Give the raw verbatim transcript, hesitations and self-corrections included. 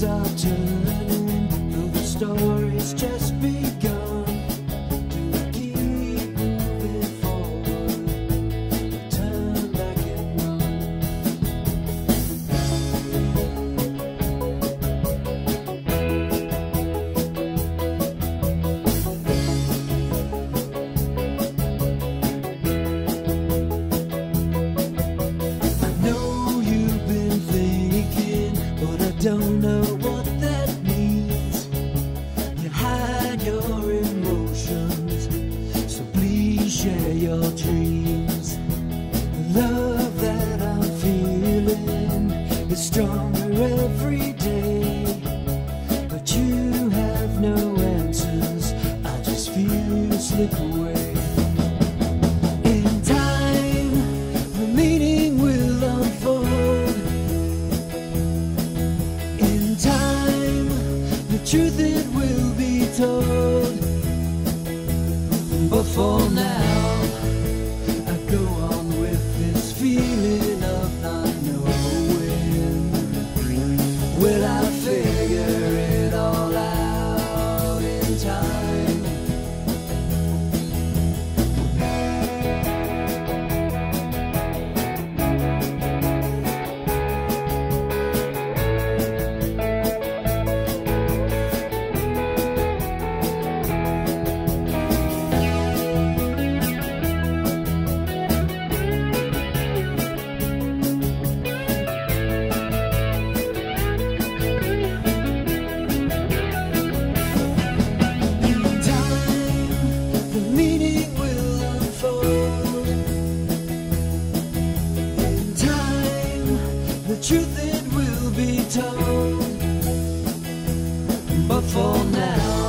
tables are turning, though the story's just begun. Do I keep moving forward, or turn back and don't know what that means. You hide your emotions, so please share your dreams. The love that I'm feeling is stronger every day, but you have no answers. I just feel you slip away. In time, the meaning will unfold. Truth it will be told, but for now I go on with this feeling of not knowing. Will I figure it all out in time? Truth it will be told, but for now